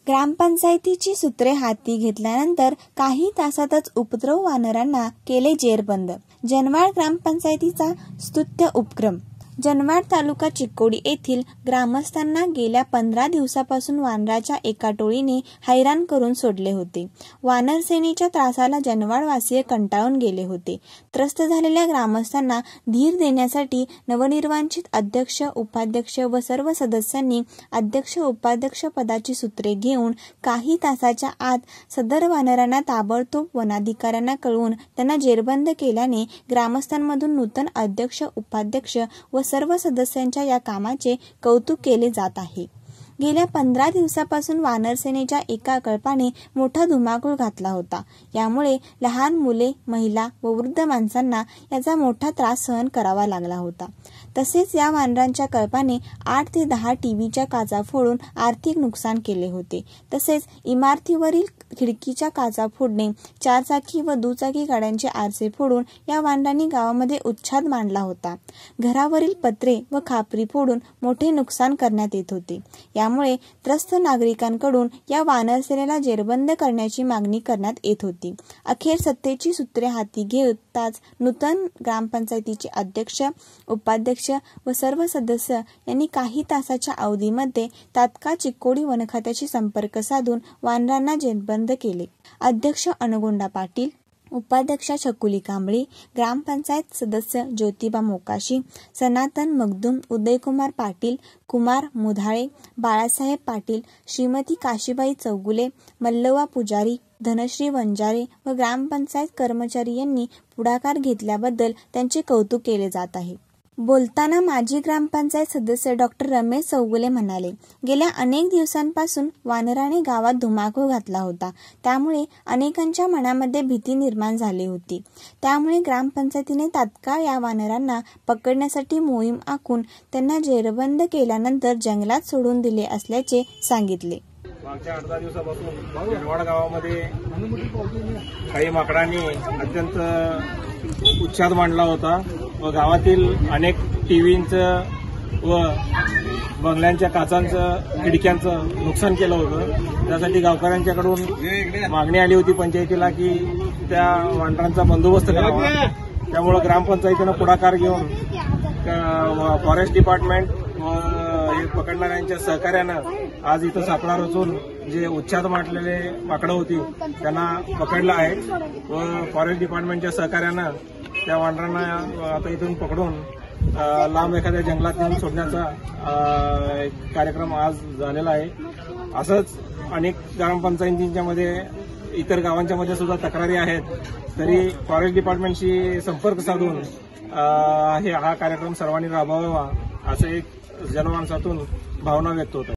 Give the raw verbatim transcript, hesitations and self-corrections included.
ग्रामपंचायतीची सूत्रे हाती घेतल्यानंतर काही तासातच उपद्रव वानरांना केले जेरबंद. जनवाड ग्रामपंचायतीचा स्तुत्य उपक्रम. जनवाड तालुका चिक्कोडी येथील ग्रामस्थांना गेल्या पंधरा दिवसापासून वानराच्या एका टोळीने हैराण करून सोडले होते. वानर सेनेच्या त्रासाला जनवाडवासीय कंटाळून गेले होते. त्रस्त झालेल्या ग्रामस्थांना धीर देण्यासाठी नवनिर्वाचित अध्यक्ष, उपाध्यक्ष व सर्व सदस्यांनी अध्यक्ष उपाध्यक्ष पदाची सूत्रे घेऊन काही तासाच्या आत सदर वानरांना ताबडतोब वनाधिकाऱ्यांना कळवून त्यांना जेरबंद केल्याने ग्रामस्थांमधून नूतन अध्यक्ष, उपाध्यक्ष व सर्व सदस्यांच्या या कामाचे कौतुक केले जात आहे. गेल्या पंधरा दिवसापासून वानर सेनेच्या एका कळपाने मोठा धुमाकूळ घातला होता. यामुळे लहान मुले, महिला व वृद्ध माणसांना याचा मोठा त्रास सहन करावा लागला होता. तसेच या वानरांच्या कळपाने आठ ते दहा टीव्हीच्या काचा फोडून आर्थिक नुकसान केले होते. तसेच इमारतीवरील खिडकीच्या काचा फोडणे, चारचाकी व दुचाकी गाड्यांचे आरसे फोडून या वानरांनी गावामध्ये उच्छाद मांडला होता. घरावरील पत्रे व खापरी फोडून मोठे नुकसान करण्यात येत होते. यामुळे त्रस्त नागरिकांकडून या वानर सेनेला जेरबंद करण्याची मागणी करण्यात येत होती. अखेर सत्तेची सूत्रे हाती घेताच नूतन ग्रामपंचायतीचे अध्यक्ष, उपाध्यक्ष व सर्व सदस्य यांनी काही तासाच्या अवधीमध्ये तात्काळ चिक्कोडी वनखात्याशी संपर्क साधून वानरांना जेरबंद केले. अध्यक्ष अनुगोंडा पाटील, उपाध्यक्षा छकुली कांबळे, ग्रामपंचायत सदस्य ज्योतिबा मोकाशी, सनातन मगदूम, उदयकुमार पाटील, कुमार मुधाळे, बाळासाहेब पाटील, श्रीमती काशीबाई चौगुले, मल्लवा पुजारी, धनश्री वंजारे व ग्रामपंचायत कर्मचारी यांनी पुढाकार घेतल्याबद्दल त्यांचे कौतुक केले जात आहे. बोलताना माजी ग्रामपंचायत सदस्य डॉक्टर रमेश चौगुले म्हणाले, गेल्या अनेक दिवसांपासून वानराने गावात धुमाकूळ घातला होता. त्यामुळे अनेकांच्या मनामध्ये भीती निर्माण झाली होती. त्यामुळे ग्रामपंचायतीने तात्काळ या वानरांना पकडण्यासाठी मोहीम आखून त्यांना जेरबंद केल्यानंतर जंगलात सोडून दिले असल्याचे सांगितले. मागच्या आठ दहा दिवसापासून जनवाड गावामध्ये काही माकडांनी अत्यंत उच्छाद मांडला होता व गावातील अनेक टीव्हींचं व बंगल्यांच्या काचांचं, खिडक्यांचं नुकसान केलं होतं. त्यासाठी गावकऱ्यांच्याकडून मागणी आली होती पंचायतीला की त्या वानरांचा बंदोबस्त करावा. त्यामुळे ग्रामपंचायतीनं पुढाकार घेऊन फॉरेस्ट डिपार्टमेंट व हे पकडणाऱ्यांच्या सहकार्यानं आज इथं सापळा रचून जे उच्छाद मांडलेले माकडं होती त्यांना पकडलं आहे व फॉरेस्ट डिपार्टमेंटच्या सहकार्यानं त्या वानरांना आता इथून पकडून लांब एखाद्या जंगलात नेऊन सोडण्याचा कार्यक्रम आज झालेला आहे. असंच अनेक ग्रामपंचायतींच्या मध्ये इतर गावांच्या मध्ये सुद्धा तक्रारी आहेत. तरी फॉरेस्ट डिपार्टमेंटशी संपर्क साधून हे हा कार्यक्रम सर्वांनी राबवावा असं एक जनमानसातून भावना व्यक्त होत आहे.